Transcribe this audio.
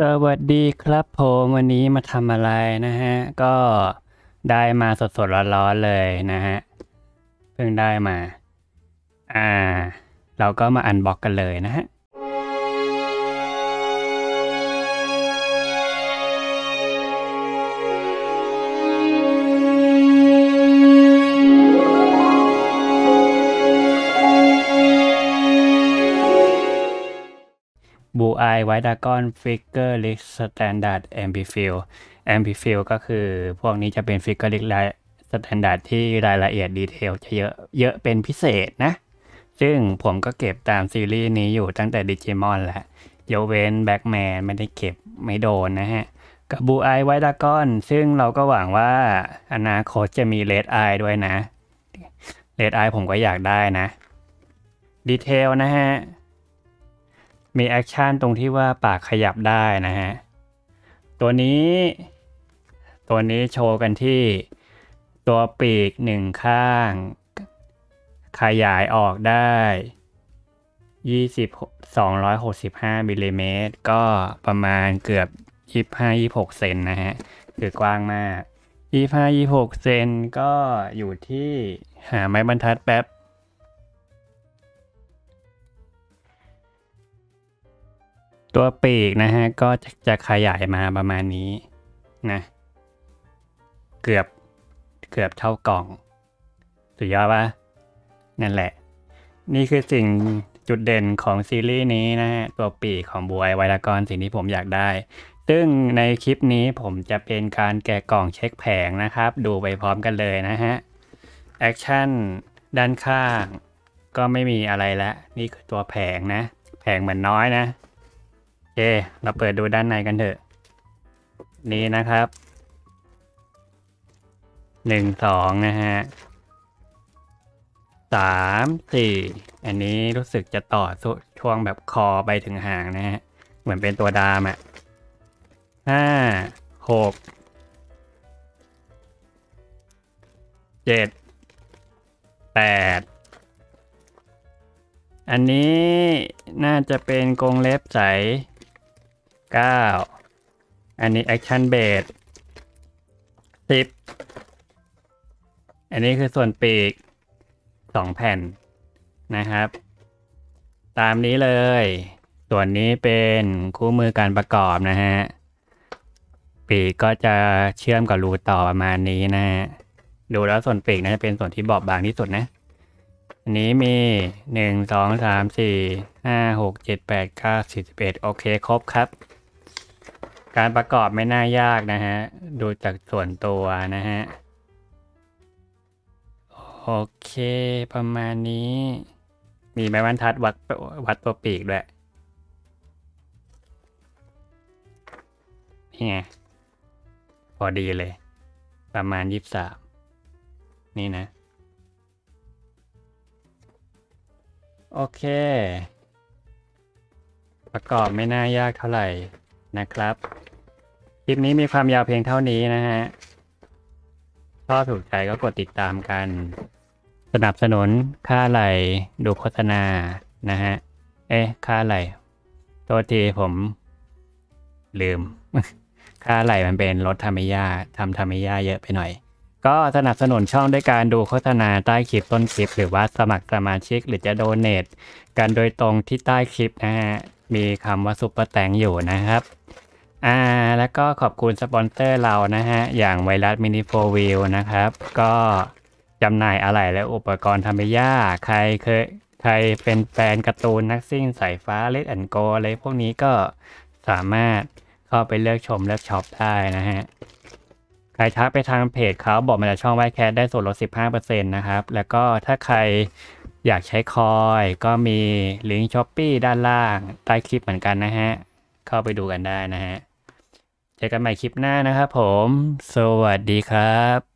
สวัสดีครับผมวันนี้มาทำอะไรนะฮะก็ได้มาสดๆร้อนๆเลยนะฮะเพิ่งได้มาอ่าเราก็มาอันบ็อกกันเลยนะฮะบูไอไวท์ดากอนฟิกเกอร์ลิสสแตนดาร์ดแอมพิฟิลก็คือพวกนี้จะเป็นฟิกเกอร์ลิสสแตนดาร์ดที่รายละเอียดดีเทลจะเยอะเป็นพิเศษนะซึ่งผมก็เก็บตามซีรีส์นี้อยู่ตั้งแต่ดิจิมอนแหละยกเว้นแบ็กแมนไม่ได้เก็บไม่โดนนะฮะกับบูไอไวท์ดากอนซึ่งเราก็หวังว่าอนาคตจะมีเลดไอด้วยนะเลดไอผมก็อยากได้นะดีเทลนะฮะมีแอคชั่นตรงที่ว่าปากขยับได้นะฮะตัวนี้โชว์กันที่ตัวปีกหนึ่งข้างขยายออกได้265มิลลิเมตรก็ประมาณเกือบ25-26เซนนะฮะคือกว้างมาก25-26เซนก็อยู่ที่หาไม้บรรทัดแป๊บตัวปีกนะฮะก็จะขยายมาประมาณนี้นะเกือบเท่ากล่องสุดยอดปะนั่นแหละนี่คือสิ่งจุดเด่นของซีรีส์นี้นะฮะตัวปีกของบวยไวรากรสิ่งที่ผมอยากได้ซึ่งในคลิปนี้ผมจะเป็นการแกะกล่องเช็คแผงนะครับดูไปพร้อมกันเลยนะฮะแอคชั่นด้านข้างก็ไม่มีอะไรแล้วนี่คือตัวแผงนะแผงเหมือนน้อยนะโอเคเราเปิดดูด้านในกันเถอะนี่นะครับ1 2นะฮะ3 4อันนี้รู้สึกจะต่อช่วงแบบคอไปถึงหางนะฮะเหมือนเป็นตัวดามอ่ะ5 6 7 8อันนี้น่าจะเป็นกรงเล็บใส9อันนี้แอคชั่นเบส10อันนี้คือส่วนปีก2 แผ่นนะครับตามนี้เลยส่วนนี้เป็นคู่มือการประกอบนะฮะปีกก็จะเชื่อมกับรูต่อประมาณนี้นะฮะดูแล้วส่วนปีกน่าจะเป็นส่วนที่บอบบางที่สุดนะอันนี้มี1 2 3 4 5 6 7 8 9 10 11โอเคครบครับการประกอบไม่น่ายากนะฮะดูจากส่วนตัวนะฮะโอเคประมาณนี้มีไม้บรรทัดวัดตัวปีกด้วยนี่ไงพอดีเลยประมาณ23นี่นะโอเคประกอบไม่น่ายากเท่าไหร่นะครับคลิปนี้มีความยาวเพียงเท่านี้นะฮะชอบถูกใจก็กดติดตามกันสนับสนุนค่าไหลดูโฆษณานะฮะค่าไหลโทษทีผมลืม ค่าไหลมันเป็นรถทามิยาทามิยาเยอะไปหน่อยก็สนับสนุนช่องด้วยการดูโฆษณาใต้คลิปต้นคลิปหรือว่าสมัครสมาชิกหรือจะโดเนทกันโดยตรงที่ใต้คลิปนะฮะมีคำว่าซุปเปอร์แตงอยู่นะครับแล้วก็ขอบคุณสปอนเซอร์เรานะฮะอย่างไวรัสมินิโฟวิลนะครับก็จำหน่ายอะไหล่และอุปกรณ์ทามิยาใครเป็นแฟนการ์ตูนนักซิ่งสายฟ้าเลดแอนโกอะไรพวกนี้ก็สามารถเข้าไปเลือกชมเลือกช็อปได้นะฮะใครทักไปทางเพจเขาบอกมาจากช่องไวแคสได้ส่วนลด 15% นะครับแล้วก็ถ้าใครอยากใช้คอยก็มีลิงก์ช้อปปี้ด้านล่างใต้คลิปเหมือนกันนะฮะเข้าไปดูกันได้นะฮะเจอกันใหม่คลิปหน้านะครับผมสวัสดีครับ